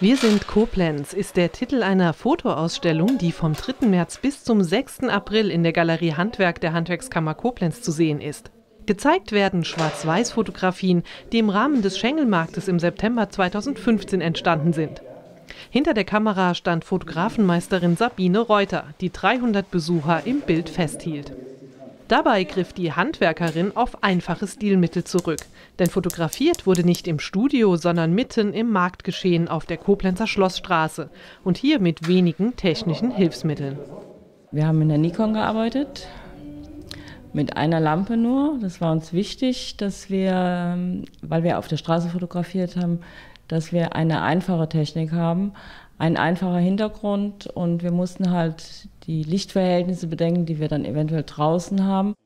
Wir sind Koblenz ist der Titel einer Fotoausstellung, die vom 3. März bis zum 6. April in der Galerie Handwerk der Handwerkskammer Koblenz zu sehen ist. Gezeigt werden Schwarz-Weiß-Fotografien, die im Rahmen des Schengelmarktes im September 2015 entstanden sind. Hinter der Kamera stand Fotografenmeisterin Sabine Reuter, die 300 Besucher im Bild festhielt. Dabei griff die Handwerkerin auf einfache Stilmittel zurück. Denn fotografiert wurde nicht im Studio, sondern mitten im Marktgeschehen auf der Koblenzer Schlossstraße. Und hier mit wenigen technischen Hilfsmitteln. Wir haben in der Nikon gearbeitet, mit einer Lampe nur. Das war uns wichtig, dass wir, weil wir auf der Straße fotografiert haben, dass wir eine einfache Technik haben, ein einfacher Hintergrund, und wir mussten halt die Lichtverhältnisse bedenken, die wir dann eventuell draußen haben.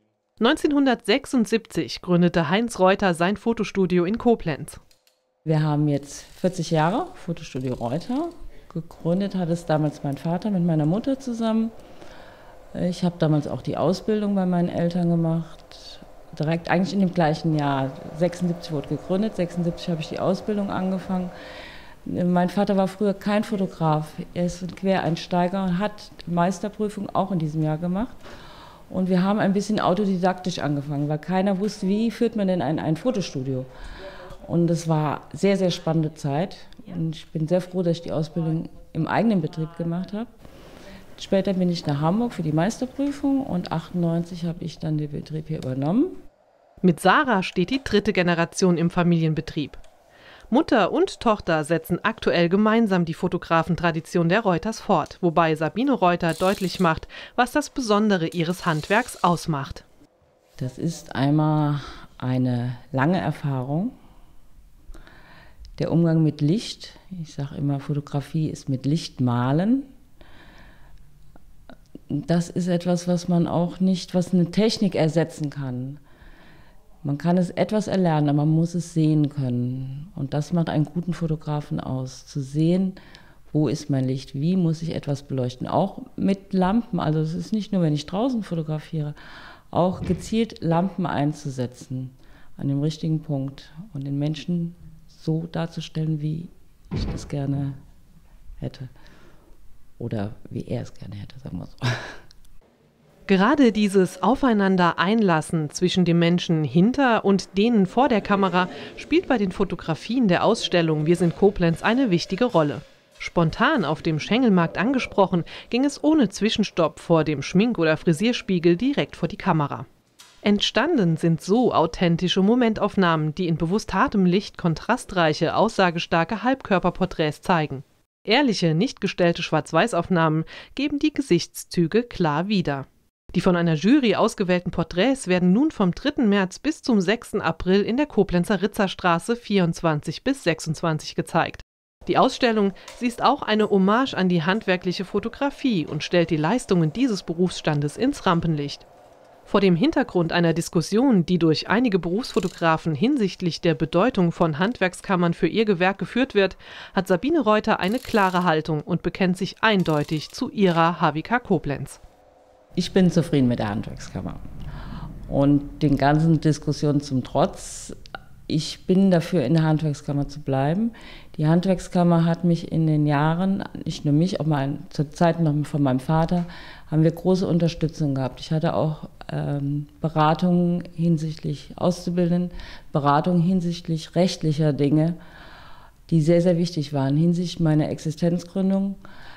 1976 gründete Heinz Reuter sein Fotostudio in Koblenz. Wir haben jetzt 40 Jahre Fotostudio Reuter. Gegründet hat es damals mein Vater mit meiner Mutter zusammen. Ich habe damals auch die Ausbildung bei meinen Eltern gemacht. Direkt eigentlich in dem gleichen Jahr. 76 wurde gegründet, 76 habe ich die Ausbildung angefangen. Mein Vater war früher kein Fotograf. Er ist ein Quereinsteiger und hat Meisterprüfung auch in diesem Jahr gemacht. Und wir haben ein bisschen autodidaktisch angefangen, weil keiner wusste, wie führt man denn ein Fotostudio. Und es war sehr, sehr spannende Zeit. Und ich bin sehr froh, dass ich die Ausbildung im eigenen Betrieb gemacht habe. Später bin ich nach Hamburg für die Meisterprüfung und 1998 habe ich dann den Betrieb hier übernommen. Mit Sarah steht die 3. Generation im Familienbetrieb. Mutter und Tochter setzen aktuell gemeinsam die Fotografentradition der Reuters fort, wobei Sabine Reuter deutlich macht, was das Besondere ihres Handwerks ausmacht. Das ist einmal eine lange Erfahrung, der Umgang mit Licht. Ich sage immer, Fotografie ist mit Licht malen. Das ist etwas, was man auch nicht, was eine Technik ersetzen kann. Man kann es etwas erlernen, aber man muss es sehen können. Und das macht einen guten Fotografen aus. Zu sehen, wo ist mein Licht, wie muss ich etwas beleuchten. Auch mit Lampen, also es ist nicht nur, wenn ich draußen fotografiere, auch gezielt Lampen einzusetzen an dem richtigen Punkt und den Menschen so darzustellen, wie ich es gerne hätte. Oder wie er es gerne hätte, sagen wir so. Gerade dieses Aufeinander-Einlassen zwischen dem Menschen hinter und denen vor der Kamera spielt bei den Fotografien der Ausstellung Wir sind Koblenz eine wichtige Rolle. Spontan auf dem Schengelmarkt angesprochen, ging es ohne Zwischenstopp vor dem Schmink- oder Frisierspiegel direkt vor die Kamera. Entstanden sind so authentische Momentaufnahmen, die in bewusst hartem Licht kontrastreiche, aussagestarke Halbkörperporträts zeigen. Ehrliche, nicht gestellte Schwarz-Weiß-Aufnahmen geben die Gesichtszüge klar wieder. Die von einer Jury ausgewählten Porträts werden nun vom 3. März bis zum 6. April in der Koblenzer Ritzerstraße 24 bis 26 gezeigt. Die Ausstellung, sie ist auch eine Hommage an die handwerkliche Fotografie und stellt die Leistungen dieses Berufsstandes ins Rampenlicht. Vor dem Hintergrund einer Diskussion, die durch einige Berufsfotografen hinsichtlich der Bedeutung von Handwerkskammern für ihr Gewerk geführt wird, hat Sabine Reuter eine klare Haltung und bekennt sich eindeutig zu ihrer HWK Koblenz. Ich bin zufrieden mit der Handwerkskammer und den ganzen Diskussionen zum Trotz. Ich bin dafür, in der Handwerkskammer zu bleiben. Die Handwerkskammer hat mich in den Jahren, nicht nur mich, auch mal zur Zeit noch von meinem Vater, haben wir große Unterstützung gehabt. Ich hatte auch Beratungen hinsichtlich Auszubildenden, Beratungen hinsichtlich rechtlicher Dinge, die sehr, sehr wichtig waren, hinsichtlich meiner Existenzgründung.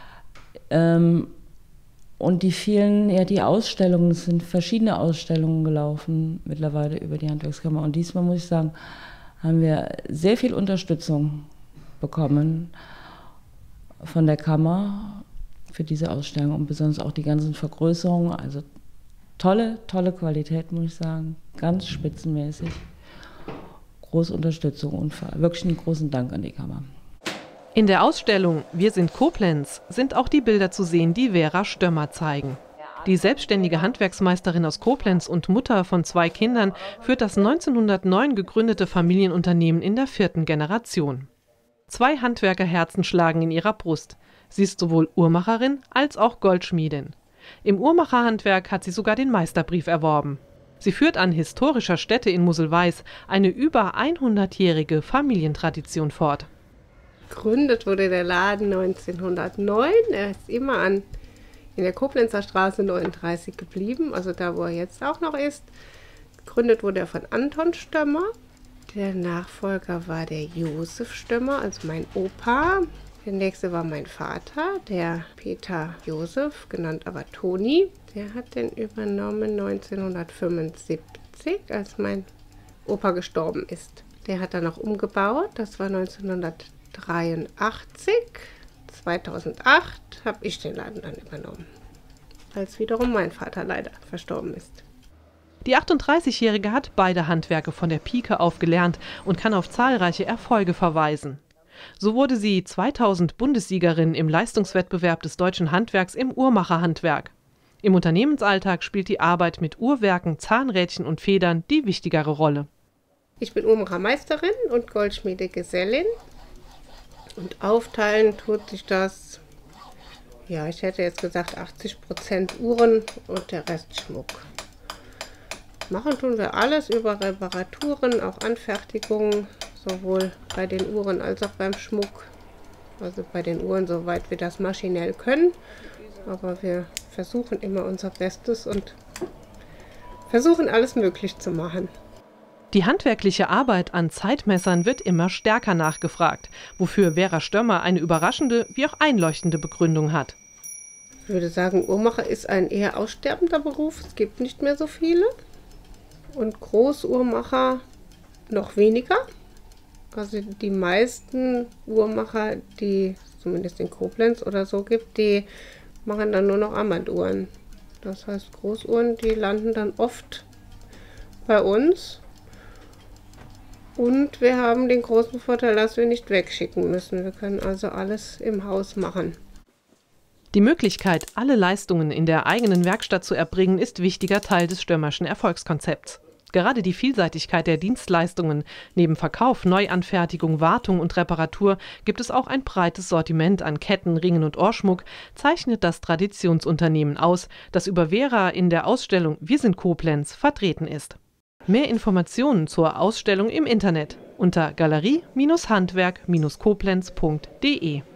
Und die vielen, ja, die Ausstellungen, es sind verschiedene Ausstellungen gelaufen mittlerweile über die Handwerkskammer. Und diesmal, muss ich sagen, haben wir sehr viel Unterstützung bekommen von der Kammer für diese Ausstellung und besonders auch die ganzen Vergrößerungen. Also tolle, tolle Qualität, muss ich sagen, ganz spitzenmäßig. Große Unterstützung und wirklich einen großen Dank an die Kammer. In der Ausstellung Wir sind Koblenz sind auch die Bilder zu sehen, die Vera Stömmer zeigen. Die selbstständige Handwerksmeisterin aus Koblenz und Mutter von 2 Kindern führt das 1909 gegründete Familienunternehmen in der 4. Generation. 2 Handwerkerherzen schlagen in ihrer Brust. Sie ist sowohl Uhrmacherin als auch Goldschmiedin. Im Uhrmacherhandwerk hat sie sogar den Meisterbrief erworben. Sie führt an historischer Stätte in Mosel-Weiß eine über 100-jährige Familientradition fort. Gegründet wurde der Laden 1909. Er ist immer in der Koblenzer Straße 39 geblieben, also da, wo er jetzt auch noch ist. Gegründet wurde er von Anton Stömmer. Der Nachfolger war der Josef Stömmer, also mein Opa. Der nächste war mein Vater, der Peter Josef, genannt aber Toni. Der hat den übernommen 1975, als mein Opa gestorben ist. Der hat dann noch umgebaut, das war 1983. 2008 habe ich den Laden dann übernommen, als wiederum mein Vater leider verstorben ist. Die 38-Jährige hat beide Handwerke von der Pike auf gelernt und kann auf zahlreiche Erfolge verweisen. So wurde sie 2000 Bundessiegerin im Leistungswettbewerb des deutschen Handwerks im Uhrmacherhandwerk. Im Unternehmensalltag spielt die Arbeit mit Uhrwerken, Zahnrädchen und Federn die wichtigere Rolle. Ich bin Uhrmachermeisterin und Goldschmiedegesellin. Und aufteilen tut sich das, ja, ich hätte jetzt gesagt 80% Uhren und der Rest Schmuck. Machen tun wir alles über Reparaturen, auch Anfertigungen, sowohl bei den Uhren als auch beim Schmuck. Also bei den Uhren, soweit wir das maschinell können. Aber wir versuchen immer unser Bestes und versuchen alles möglich zu machen. Die handwerkliche Arbeit an Zeitmessern wird immer stärker nachgefragt, wofür Vera Stömmer eine überraschende wie auch einleuchtende Begründung hat. Ich würde sagen, Uhrmacher ist ein eher aussterbender Beruf. Es gibt nicht mehr so viele. Und Großuhrmacher noch weniger. Also die meisten Uhrmacher, die es zumindest in Koblenz oder so gibt, die machen dann nur noch Armbanduhren. Das heißt, Großuhren, die landen dann oft bei uns. Und wir haben den großen Vorteil, dass wir nicht wegschicken müssen. Wir können also alles im Haus machen. Die Möglichkeit, alle Leistungen in der eigenen Werkstatt zu erbringen, ist wichtiger Teil des Stömmerschen Erfolgskonzepts. Gerade die Vielseitigkeit der Dienstleistungen, neben Verkauf, Neuanfertigung, Wartung und Reparatur gibt es auch ein breites Sortiment an Ketten, Ringen und Ohrschmuck, zeichnet das Traditionsunternehmen aus, das über Vera in der Ausstellung Wir sind Koblenz vertreten ist. Mehr Informationen zur Ausstellung im Internet unter galerie-handwerk-koblenz.de.